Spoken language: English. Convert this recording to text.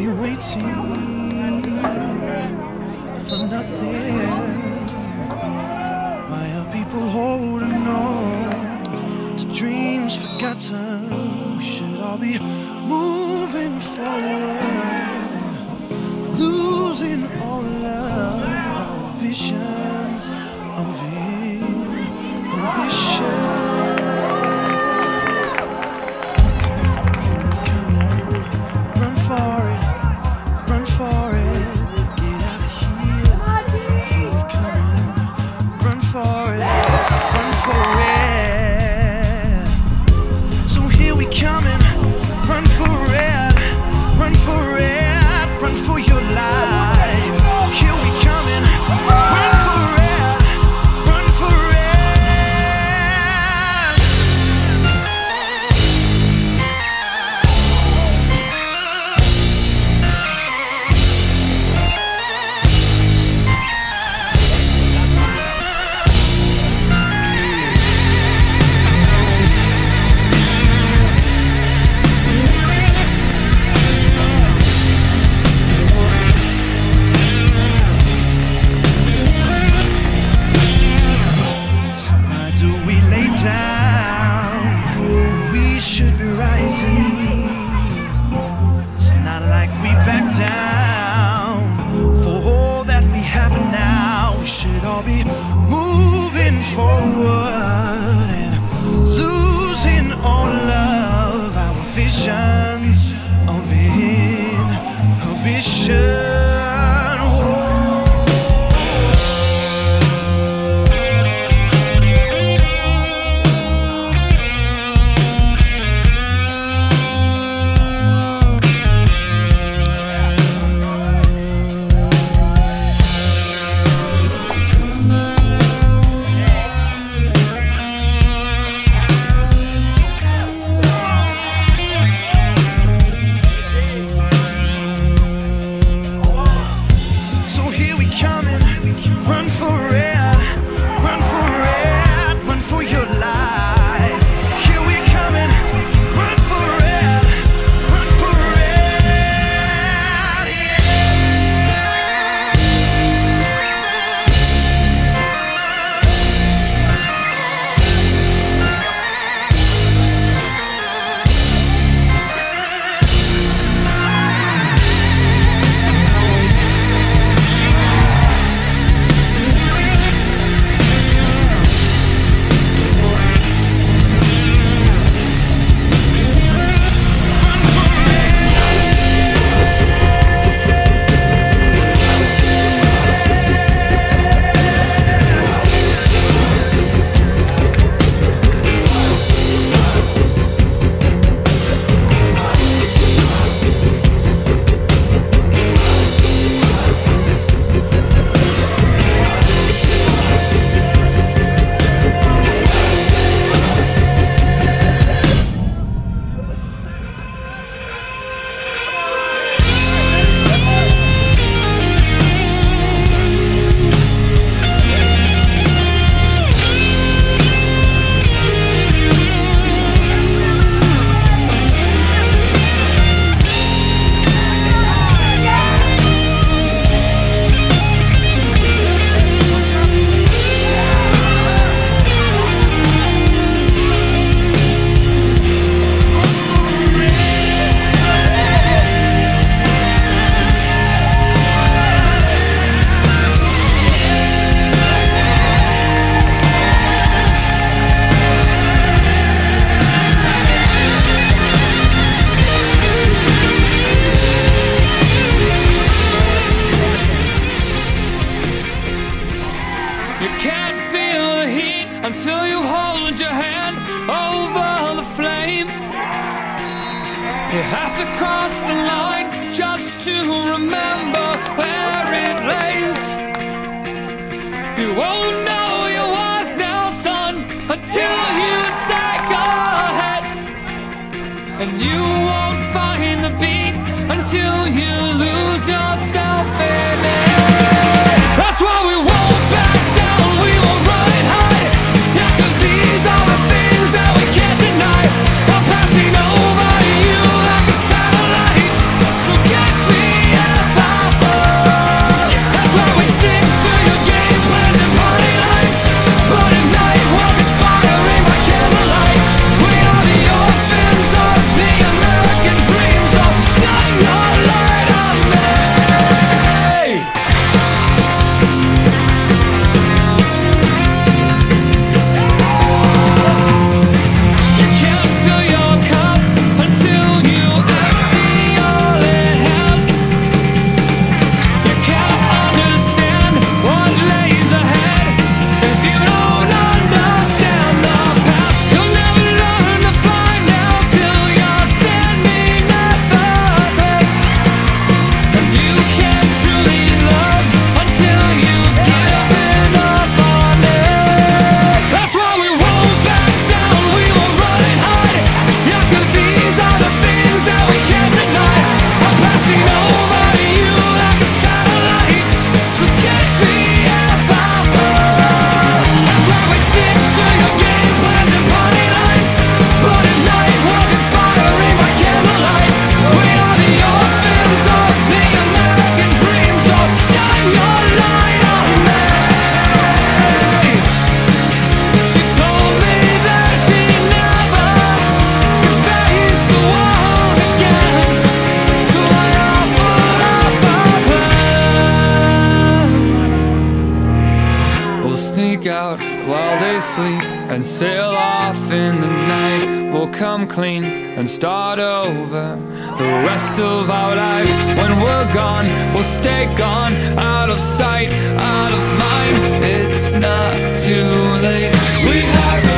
we waiting for nothing? Why are people holding on to dreams forgotten? We should all be moving forward and losing all our visions of ambition. It's not like we back down for all that we have now. We should all be moving forward and losing all of our visions of ambition. Until you hold your hand over the flame. You have to cross the line just to remember where it lays. You won't know your worth now, son, until you take a hit. And you won't find the beat until you lose yourself in it. That's why we won't back down, we won't run high. Yeah, 'cause these are the things that we can't deny. I'm passing over you like a satellite, so catch me sleep and sail off in the night. We'll come clean and start over. The rest of our lives, when we're gone, we'll stay gone, out of sight, out of mind. It's not too late. We have